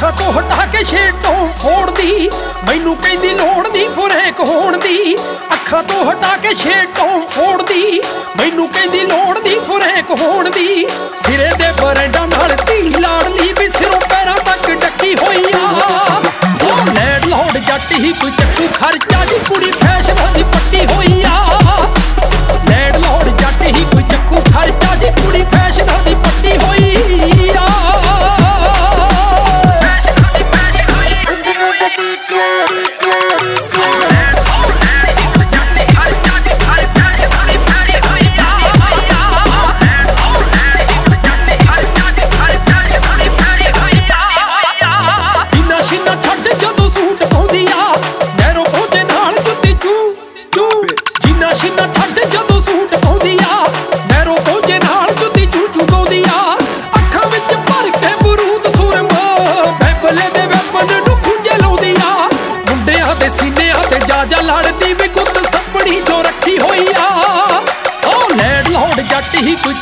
ਅੱਖਾਂ ਤੋਂ ਹਟਾ ਕੇ ਛੇਟੋਂ ਫੋੜਦੀ, ਮੈਨੂੰ ਕਹਿੰਦੀ ਲੋੜ ਦੀ ਫੁਰੇਕ ਹੋਣ ਦੀ। ਅੱਖਾਂ ਤੋਂ ਹਟਾ ਕੇ ਛੇਟੋਂ ਫੋੜਦੀ, ਮੈਨੂੰ ਕਹਿੰਦੀ ਲੋੜ ਦੀ ਫੁਰੇਕ ਹੋਣ ਦੀ। ਸਿਰੇ ਦੇ ਬਰੈਂਡਾਂ ਨਾਲ ਧੀ ਲਾੜਲੀ ਵੀ ਸਿਰੋਂ ਪੈਰਾਂ ਤੱਕ ਡੱਕੀ ਹੋਈ ਆ। ਲੈਂਡ ਲੌਰਡ ਜੱਟ ਹੀ ਕੋਈ ਚੱਕੂ ਖਰਚਾ ਦੀ ਕੁੜੀ ਫੈਸ਼ਨਾਂ ਦੀ ਪੱਟੀ ਹੋਈ ਆ। ਲੈਂਡ ਲੌਰਡ ਜੱਟ ਹੀ ਕੋਈ ਚੱਕੂ ਖਰਚਾ ਦੀ ਕੁੜੀ ਫੈਸ਼ਨਾਂ ਦੀ ਪੱਟੀ ਹੋਈ ਆ। ਸੀਨਿਆਂ ਤੇ ਜਾ ਲੜਦੀ ਵੀ ਗੁੱਤ ਸੱਪੜੀ ਜੋ ਰੱਖੀ ਹੋਈ ਆ। ਲੈਂਡ ਲੌਰਡ ਜੱਟ ਹੀ ਕੋਈ